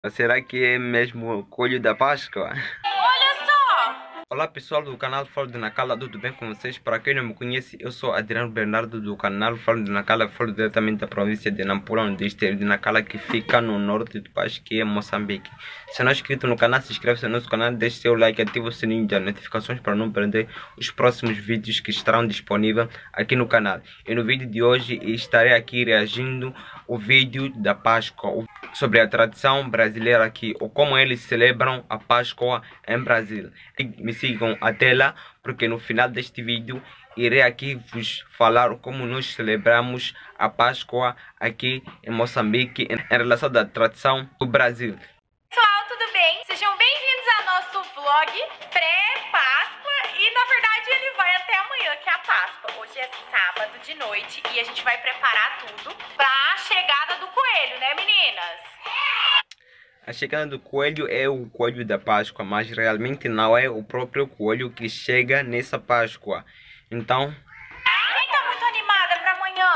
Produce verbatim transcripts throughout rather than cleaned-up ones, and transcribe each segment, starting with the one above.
Será que é mesmo o coelho da Páscoa? Olha só! Olá pessoal do canal Falo de Nacala, tudo bem com vocês? Para quem não me conhece, eu sou Adriano Bernardo do canal Falo de Nacala, falo diretamente da província de Nampula, no distrito de Nacala, que fica no norte do país, que é Moçambique. Se não é inscrito no canal, se inscreve no nosso canal, deixe seu like e ative o sininho das notificações para não perder os próximos vídeos que estarão disponíveis aqui no canal. E no vídeo de hoje estarei aqui reagindo ao vídeo da Páscoa, sobre a tradição brasileira aqui, ou como eles celebram a Páscoa em Brasil. E me sigam até lá, porque no final deste vídeo irei aqui vos falar como nós celebramos a Páscoa aqui em Moçambique, em relação à tradição do Brasil. Pessoal, tudo bem? Sejam bem-vindos ao nosso vlog pré-Páscoa e, na verdade, ele vai até amanhã, que é a Páscoa. Hoje é sábado de noite e a gente vai preparar tudo para a chegada do coelho, né, meninas? A chegada do coelho é o coelho da Páscoa, mas realmente não é o próprio coelho que chega nessa Páscoa. Então... Quem tá muito animada para amanhã?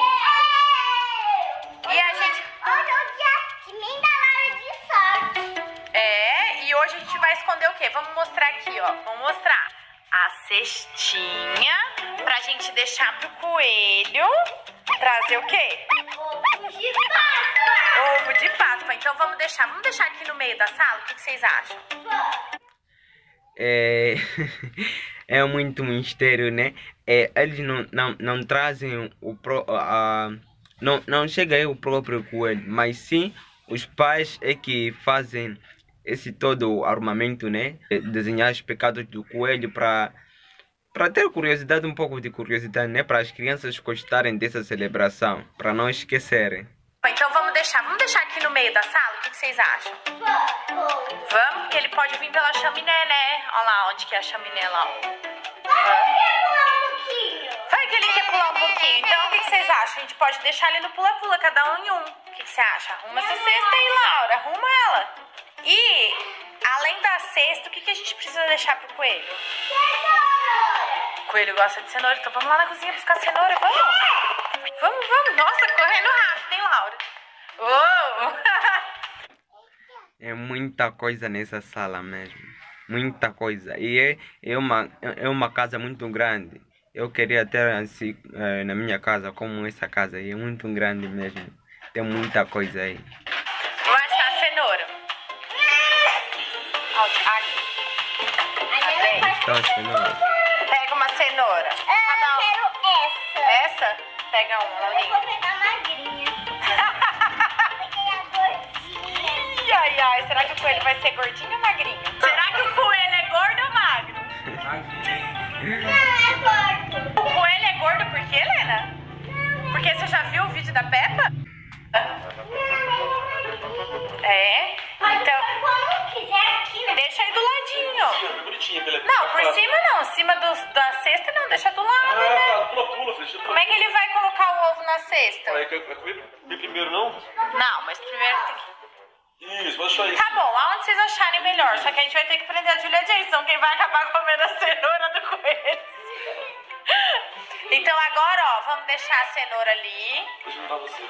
E a gente... Hoje é o dia nem da hora de sorte. É, e hoje a gente vai esconder o quê? Vamos mostrar aqui, ó. Vamos mostrar a cestinha pra gente deixar pro coelho trazer o quê? Ovo de Páscoa. Ovo de Páscoa. Então vamos deixar, vamos deixar aqui no meio da sala? O que, que vocês acham? É, é muito mistério, né? É, eles não, não, não trazem o pro, a, não, não chega aí o próprio coelho, mas sim os pais é que fazem esse todo armamento, né? Desenhar os pecados do coelho para para ter curiosidade, um pouco de curiosidade, né? Para as crianças gostarem dessa celebração, para não esquecerem. Então vamos deixar, vamos deixar aqui no meio da sala? O que, que vocês acham? Vamos. Vamos, porque ele pode vir pela chaminé, né? Olha lá onde que é a chaminé lá. Vamos pular um pouquinho. Vai que ele quer pular um pouquinho. Então o que, que vocês acham? A gente pode deixar ele no pula-pula, cada um em um. O que, que você acha? Arruma essa cesta aí, Laura. Arruma ela. E, além da cesta, o que, que a gente precisa deixar pro coelho? O coelho gosta de cenoura, então vamos lá na cozinha buscar cenoura, vamos? Vamos, vamos. Nossa, correndo rápido, hein, Laura? Uou! É muita coisa nessa sala mesmo. Muita coisa. E é, é, uma, é uma casa muito grande. Eu queria ter assim, eh, na minha casa, como essa casa aí. É muito grande mesmo. Tem muita coisa aí. Vou achar a cenoura. Ó, aqui. Então, cenoura. Pega uma cenoura. Cada um. Eu quero essa. Essa? Pega uma, Eu Laurinha. vou pegar a magrinha. Peguei a gordinha. Ih, ai, ai. Será que o coelho vai ser gordinho ou magrinho? Será que o coelho é gordo ou magro? Não, é gordo. O coelho é gordo por quê, Helena? Porque você já viu o vídeo da Peppa? É? Então, Como quiser aqui, né? deixa aí do ladinho. Sim, bonitinha, pela Não, por cima não. Cima do, da cesta não, deixa do lado, Ah, né? tá, pula, pula, Felicia. Como é que ele vai colocar o ovo na cesta? Aí, quer comer primeiro, não? Não, mas primeiro tem que... Isso, pode deixar isso. Tá bom, aonde vocês acharem melhor. Só que a gente vai ter que prender a Julia Jason, quem vai acabar comendo a cenoura do coelho. Então agora, ó, vamos deixar a cenoura ali. Deixa eu ajudar você.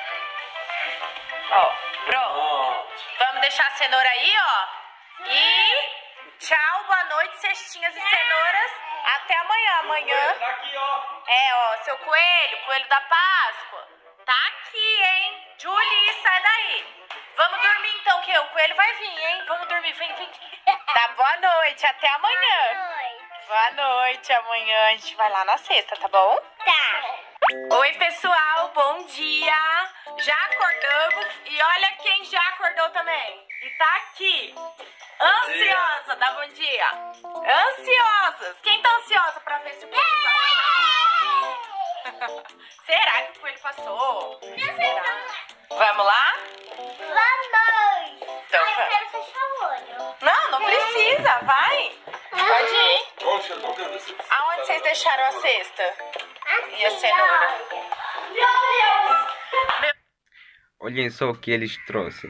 Ó, pronto. Pronto. Vamos deixar a cenoura aí, ó. E tchau, boa noite, cestinhas e cenouras. Até amanhã. Amanhã. Tá aqui, ó. É, ó, seu coelho, coelho da Páscoa. Tá aqui, hein? Julie, sai daí. Vamos dormir então, que o coelho vai vir, hein? Vamos dormir, vem, vem. Tá, boa noite, até amanhã. Boa noite, amanhã a gente vai lá na sexta, tá bom? Tá. Oi, pessoal, bom dia. Já acordamos e olha quem já acordou também. E tá aqui. Ansiosa, dá bom dia. Ansiosas. Quem tá ansiosa pra ver se o coelho passou? Será que o coelho passou? Será? Vamos lá? Vamos. Então, Ai, eu vai. quero fechar o olho. Não, não precisa, vai. Pode ir. Poxa, eu tô vendo isso. Aonde vocês deixaram a cesta? Aqui, E a cenoura? olha. Meu Deus. Olhem só o que eles trouxeram.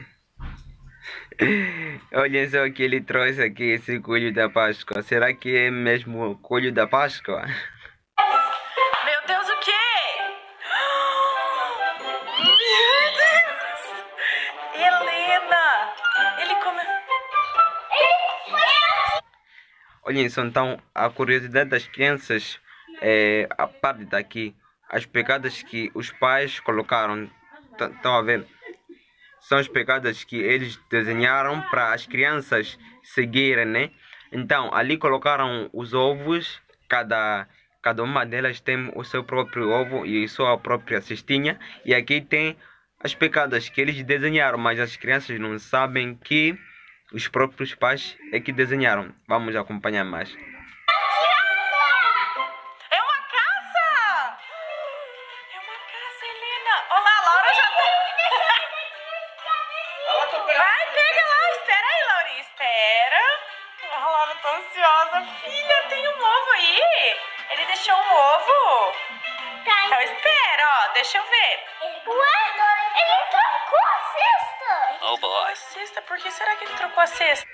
Olhem só o que ele trouxe aqui, esse coelho da Páscoa. Será que é mesmo o coelho da Páscoa? Meu Deus, o quê? Meu Deus! Helena! Olhem só, então, a curiosidade das crianças é a parte daqui. As pegadas que os pais colocaram, estão a ver? São as pegadas que eles desenharam para as crianças seguirem, né? Então, ali colocaram os ovos, cada, cada uma delas tem o seu próprio ovo e sua própria cestinha. E aqui tem as pegadas que eles desenharam, mas as crianças não sabem que os próprios pais é que desenharam. Vamos acompanhar mais. É uma caça! É uma caça, Helena. Olha lá, a Laura já tá... Vai, pega lá. Espera aí, Laurinha. Espera. A Laura tá ansiosa. Filha, tem um ovo aí. Ele deixou um ovo. Então espera, ó. Deixa eu ver. Ué, ele trocou a cesta. Oh, boy. A cesta? Por que será que ele trocou a cesta?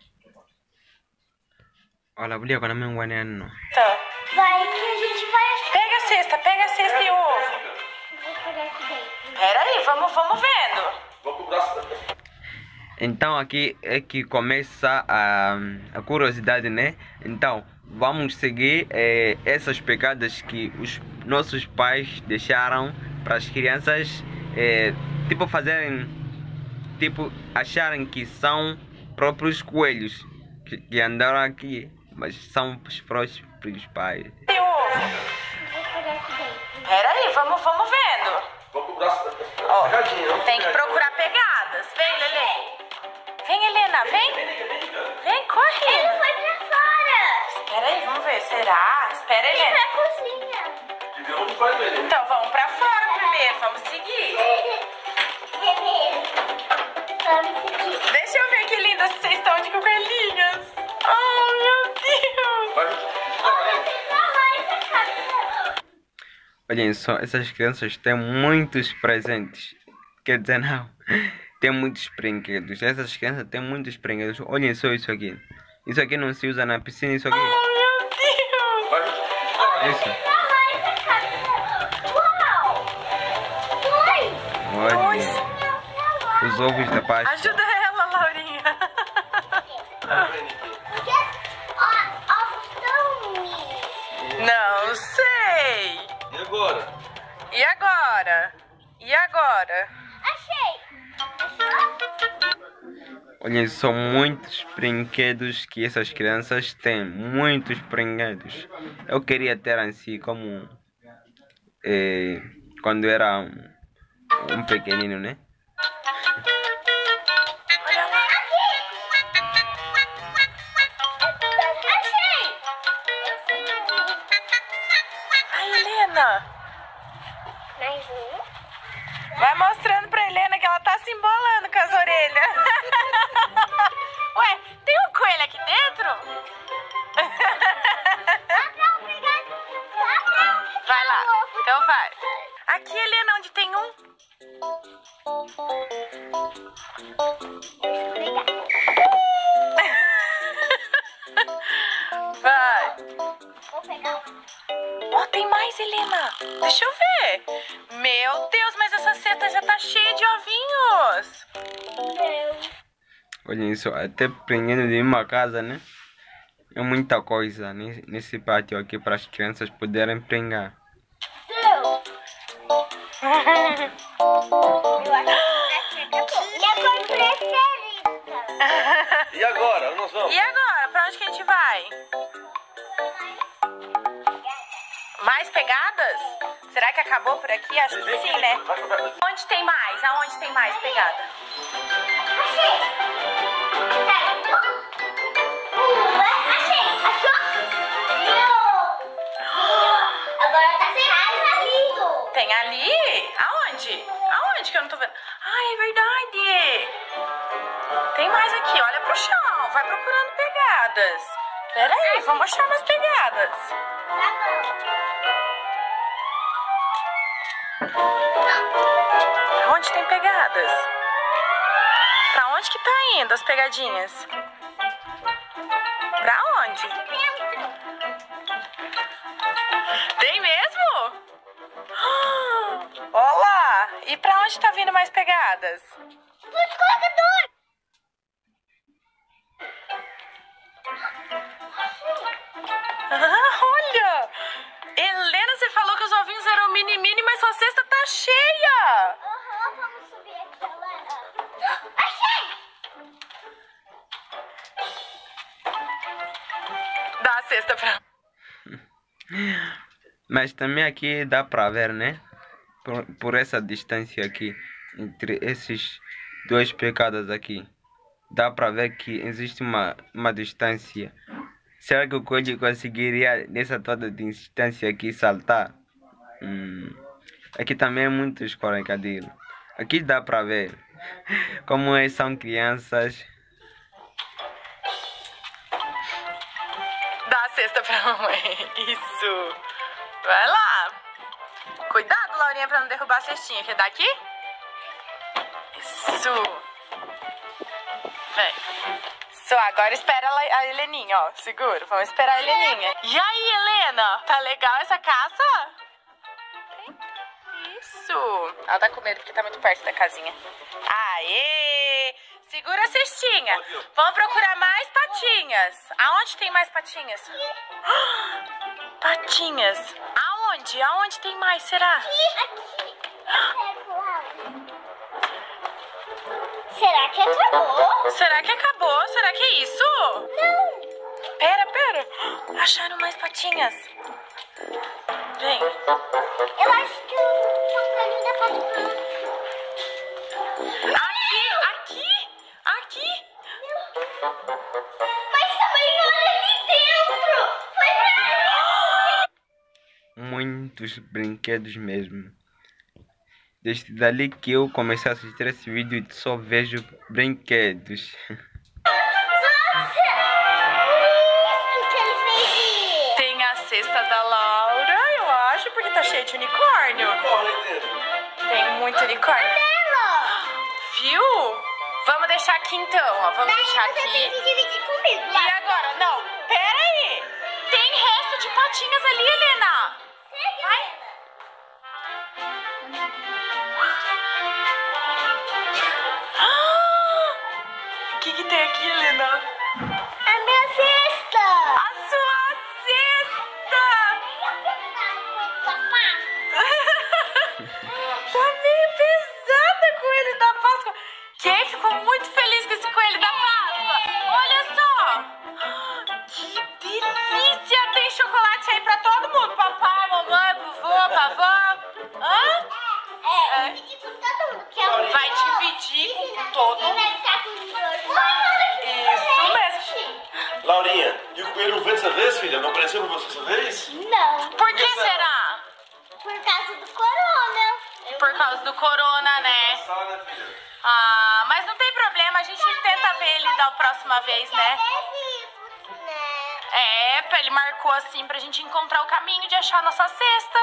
Olha, a mulher com a minha mãe não. Tá. Vai que a gente vai achar. Pega a cesta, pega a cesta e o ovo. Vou pegar aqui dentro. Pera aí, vamos, vamos vendo. Vou pro braço. Então aqui é que começa a, a curiosidade, né? Então vamos seguir é, essas pegadas que os nossos pais deixaram para as crianças, é, tipo fazerem, tipo acharem que são próprios coelhos que, que andaram aqui, mas são os próprios pais. E o ovo. Vou pegar aqui dentro. Pera aí, vamos, vamos vendo. Vou pro braço. Ó, Pegadinha, vamos tem que pegadinha. procurar pegadas. Vem, Lelê. Vem, Helena, vem. Vem, corre. Ele foi pra fora. Espera aí, vamos ver. Será? Espera, Ele Helena. pra cozinha. De ver onde vai ele. Então, vamos pra fora primeiro. Vamos seguir. Vamos seguir. Deixa eu ver que lindas vocês estão de coelhinhas. Oh, meu Deus. Vai. Olhem só, essas crianças têm muitos presentes. Quer dizer, não, tem muitos brinquedos. Essas crianças têm muitos brinquedos. Olhem só isso aqui. Isso aqui não se usa na piscina, isso aqui. Oh, meu Deus. Vai. Isso. Uau! Dois! Olha, os ovos da Páscoa. Ajuda ela, Laurinha. Porque ó, ovos tão mini. Não sei. E agora? E agora? E agora? Achei! Olhem, são muitos brinquedos que essas crianças têm. Muitos brinquedos. Eu queria ter assim como eh, quando era um, um pequenino, né? Olha lá. Achei! Ai, Helena. Mais um. Vai mostrando pra Helena que ela tá se embolando com as orelhas. Ué, tem um coelho aqui dentro? Vai lá, então vai. Aqui, Helena, onde tem um? Vai. Vou pegar um. Ó, tem mais, Helena. Deixa eu ver. Meu Deus, mas essa cesta já tá cheia de ovinhos. Meu. Olhem isso, até brinquedo de uma casa, né? É muita coisa nesse, nesse pátio aqui para as crianças poderem brincar. Meu. Eu acho que minha cor preferida. E agora? Nós vamos. E agora? Pra onde que a gente vai? Mais pegadas? Será que acabou por aqui? Acho que sim, né? Vai pro braço. Onde tem mais? Aonde tem mais pegada? Achei! Achei! Achou? Meu! Agora tá saindo. Tem ali? Aonde? Aonde que eu não tô vendo? Ah, é verdade! Tem mais aqui, olha pro chão. Vai procurando pegadas. Pera aí, vamos achar umas pegadas. Onde tem pegadas? Pra onde que tá indo as pegadinhas? Pra onde? Tem mesmo? Olha lá! E pra onde tá vindo mais pegadas? Do escorregador! cesta pra... Mas também aqui dá pra ver, né? Por, por essa distância aqui, entre esses dois pecados aqui. Dá pra ver que existe uma, uma distância. Será que o coelho conseguiria, nessa toda distância aqui, saltar? Hum. Aqui também é muito escorregadio. Aqui dá pra ver como é, são crianças. Dá a cesta pra mamãe. Isso. Vai lá. Cuidado, Laurinha, pra não derrubar a cestinha. Quer dar aqui? Isso. Vem. Isso, agora espera a Heleninha, ó. Segura, vamos esperar a Heleninha. E aí, Helena? Tá legal essa caça? Isso. Ela tá com medo porque tá muito perto da casinha. Aê! Segura a cestinha. Vamos procurar mais patinhas. Aonde tem mais patinhas? Patinhas. Aonde? Aonde tem mais, será? Aqui. Será que acabou? Será que acabou? Será que é isso? Não. Pera, pera. Acharam mais patinhas. Vem. Eu acho que o passarinho da Páscoa. Aqui, aqui, aqui. Mas também olha ali dentro. Foi pra mim. Muitos brinquedos mesmo. Desde dali que eu comecei a assistir esse vídeo, só vejo brinquedos. Nossa! Isso que ele fez. Tem a cesta da Laura, eu acho, porque tá cheio de unicórnio. Corre aí dentro. Tem muito unicórnio. Ela. Viu? Vamos deixar aqui então, ó. Vamos deixar Você tem aqui. que dividir comigo. E agora? Não, pera aí. Tem resto de patinhas ali, Helena. Vai. O que que tem aqui, Helena? A minha cesta. A sua cesta! Tá meio pesada, coelho da Páscoa. Quem ficou muito feliz com esse coelho da Páscoa? Olha só! Que delícia! Tem chocolate aí pra todo mundo. Papai, mamãe, vovô, pavó. Hã? É, é. Dividir com todo mundo. Que é o Vai dividir com todo mundo. mundo. Vai ficar com os dois. Isso mesmo. Laurinha, e o coelho não veio dessa vez, filha? Não apareceu pra você dessa vez? Não. Por que será? Por causa do corona. Por causa do corona, né? Sala, né, filha? Ah, mas não tem problema, a gente tenta ver ele da próxima vez, né? É vivo, né? É, ele marcou assim pra gente encontrar o caminho de achar a nossa cesta.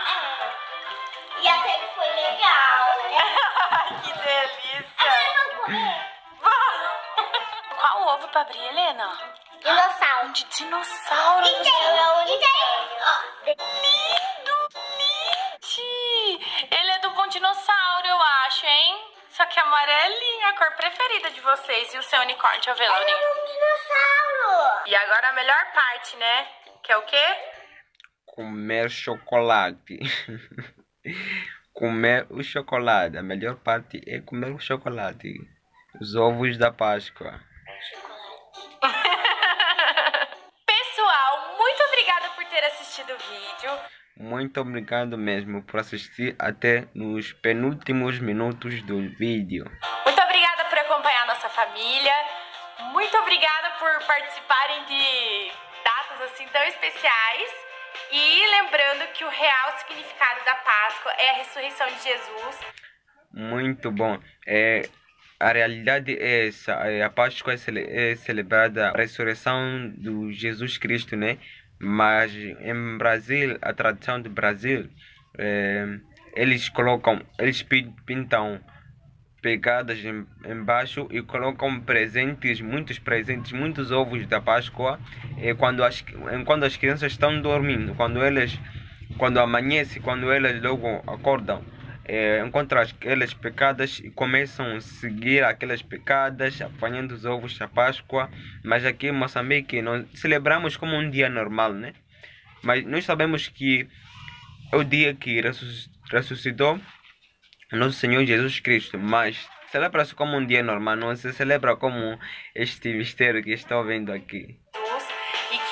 E até que foi legal, né? Que delícia! Agora vamos comer. Qual ovo pra abrir, Helena? Dinossauro. Um de dinossauro. E tem, e tem. Ó, Lindo! Gente! Ele é do Bom Dinossauro, eu acho, hein? Só que amarelinho, a cor preferida de vocês. E o seu unicórnio? Deixa eu ver, Laurinha. um dinossauro. E agora a melhor parte, né? Que é o quê? Comer chocolate. Comer o chocolate. A melhor parte é comer o chocolate. Os ovos da Páscoa. Pessoal, muito obrigada por ter assistido o vídeo. Muito obrigado mesmo por assistir até nos penúltimos minutos do vídeo. Muito obrigada por acompanhar nossa família. Muito obrigada por participarem de datas assim tão especiais. E lembrando que o real significado da Páscoa é a ressurreição de Jesus. Muito bom. É, a realidade é essa. É, a Páscoa é, cele é celebrada a ressurreição do Jesus Cristo, né? Mas em Brasil, a tradição do Brasil, é, eles colocam, eles pintam pegadas em, embaixo e colocam presentes, muitos presentes, muitos ovos da Páscoa, é, quando, as, quando as crianças estão dormindo, quando elas, quando amanhece, quando elas logo acordam, é, encontram aquelas pecadas e começam a seguir aquelas pecadas, apanhando os ovos da Páscoa. Mas aqui em Moçambique nós celebramos como um dia normal, né? Mas nós sabemos que é o dia que ressuscitou nosso Senhor Jesus Cristo, mas celebra-se como um dia normal, não se celebra como este mistério que estou vendo aqui. E que ele possa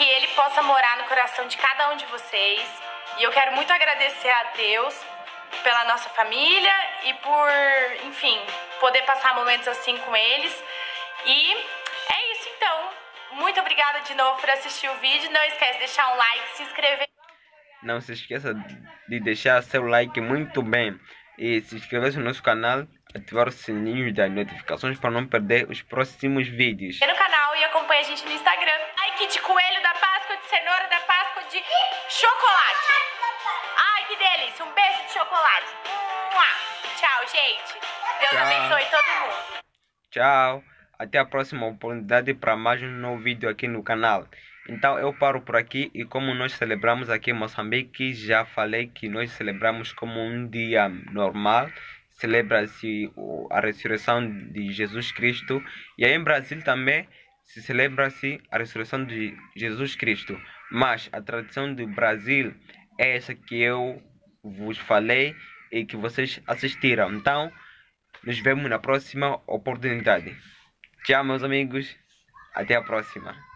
possa morar no coração de cada um de vocês. E eu quero muito agradecer a Deus pela nossa família e por, enfim, poder passar momentos assim com eles. E é isso então. Muito obrigada de novo por assistir o vídeo. Não esquece de deixar um like, se inscrever. Não se esqueça de deixar seu like muito bem. E se inscrever no nosso canal, ativar o sininho das notificações para não perder os próximos vídeos. No canal e acompanhe a gente no Instagram. Like de coelho da Páscoa, de cenoura da Páscoa, de chocolate. Ai, que delícia. Um beijo de chocolate. Tchau, gente. Deus Tchau. abençoe todo mundo. Tchau. Até a próxima oportunidade para mais um novo vídeo aqui no canal. Então eu paro por aqui e como nós celebramos aqui em Moçambique, já falei que nós celebramos como um dia normal. Celebra-se a ressurreição de Jesus Cristo. E aí em Brasil também se celebra-se a ressurreição de Jesus Cristo. Mas a tradição do Brasil é essa que eu vos falei e que vocês assistiram. Então, nos vemos na próxima oportunidade. Tchau, meus amigos. Até a próxima.